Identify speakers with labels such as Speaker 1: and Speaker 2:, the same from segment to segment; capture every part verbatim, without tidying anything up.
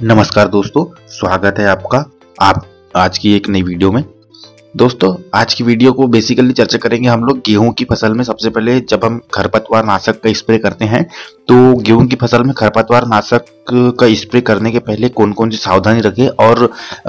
Speaker 1: नमस्कार दोस्तों, स्वागत है आपका आप आज की एक नई वीडियो में। दोस्तों, आज की वीडियो को बेसिकली चर्चा करेंगे हम लोग गेहूं की फसल में। सबसे पहले जब हम खरपतवार नाशक का स्प्रे करते हैं तो गेहूं की फसल में खरपतवार नाशक का स्प्रे करने के पहले कौन कौन सी सावधानी रखें और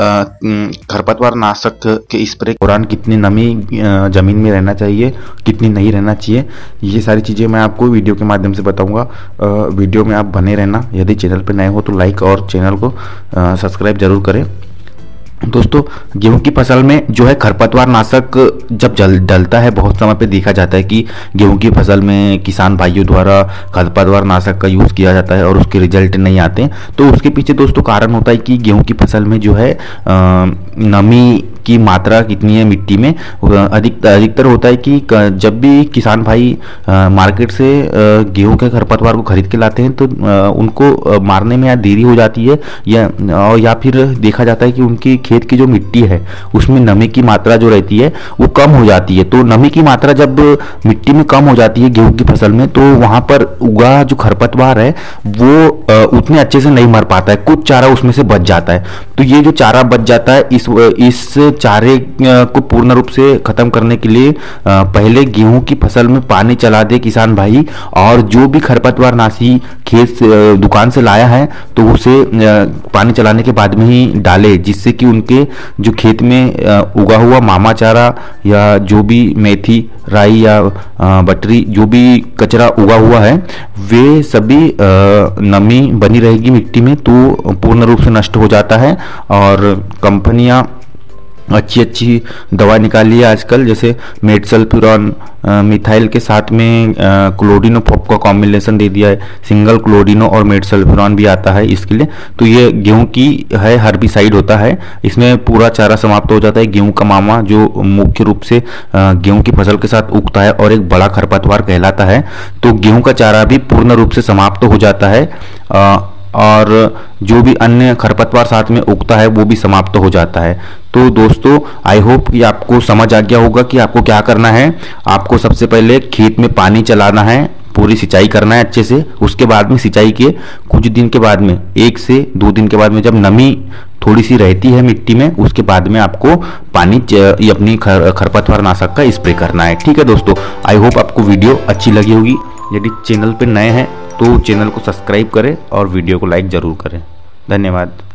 Speaker 1: खरपतवार नाशक के स्प्रे के दौरान कितनी नमी जमीन में रहना चाहिए, कितनी नहीं रहना चाहिए, ये सारी चीज़ें मैं आपको वीडियो के माध्यम से बताऊंगा। वीडियो में आप बने रहना। यदि चैनल पर नए हो तो लाइक और चैनल को सब्सक्राइब जरूर करें। दोस्तों, गेहूं की फसल में जो है खरपतवार नाशक जब जल डलता है, बहुत समय पे देखा जाता है कि गेहूं की फसल में किसान भाइयों द्वारा खरपतवार नाशक का यूज़ किया जाता है और उसके रिजल्ट नहीं आते। तो उसके पीछे दोस्तों कारण होता है कि गेहूं की फसल में जो है आ, नमी की मात्रा कितनी है मिट्टी में। अधिक अधिकतर होता है कि जब भी किसान भाई मार्केट से गेहूं के खरपतवार को खरीद के लाते हैं तो उनको मारने में या देरी हो जाती है या और या फिर देखा जाता है कि उनकी खेत की जो मिट्टी है उसमें नमी की मात्रा जो रहती है वो कम हो जाती है। तो नमी की मात्रा जब मिट्टी में कम हो जाती है गेहूं की फसल में, तो वहां पर उगा जो खरपतवार है वो उतने अच्छे से नहीं मर पाता है, कुछ चारा उसमें से बच जाता है। तो ये जो चारा बच जाता है, इस इस चारे को पूर्ण रूप से खत्म करने के लिए पहले गेहूं की फसल में पानी चला दे किसान भाई, और जो भी खरपतवार नाशी खेत से दुकान से लाया है तो उसे पानी चलाने के बाद में ही डाले, जिससे कि उनके जो खेत में उगा हुआ मामा चारा या जो भी मेथी, राई या बटरी, जो भी कचरा उगा हुआ है, वे सभी नमी बनी रहेगी मिट्टी में, तो पूर्ण रूप से नष्ट हो जाता है। और कंपनियां अच्छी अच्छी दवा निकाली है आजकल, जैसे मेटसल्फ्यूरॉन मिथाइल के साथ में क्लोडिनोफॉप का कॉम्बिनेशन दे दिया है। सिंगल क्लोडिनो और मेटसल्फ्यूरॉन भी आता है इसके लिए। तो ये गेहूं की है हर्बिसाइड होता है, इसमें पूरा चारा समाप्त हो जाता है। गेहूं का मामा जो मुख्य रूप से गेहूं की फसल के साथ उगता है और एक बड़ा खरपतवार कहलाता है, तो गेहूं का चारा भी पूर्ण रूप से समाप्त हो जाता है और जो भी अन्य खरपतवार साथ में उगता है वो भी समाप्त हो जाता है। तो दोस्तों, आई होप कि आपको समझ आ गया होगा कि आपको क्या करना है। आपको सबसे पहले खेत में पानी चलाना है, पूरी सिंचाई करना है अच्छे से। उसके बाद में सिंचाई के कुछ दिन के बाद में, एक से दो दिन के बाद में, जब नमी थोड़ी सी रहती है मिट्टी में, उसके बाद में आपको पानी अपनी खर, खरपतवार नाशक का स्प्रे करना है। ठीक है दोस्तों, आई होप आपको वीडियो अच्छी लगी होगी। यदि चैनल पर नए हैं तो चैनल को सब्सक्राइब करें और वीडियो को लाइक ज़रूर करें। धन्यवाद।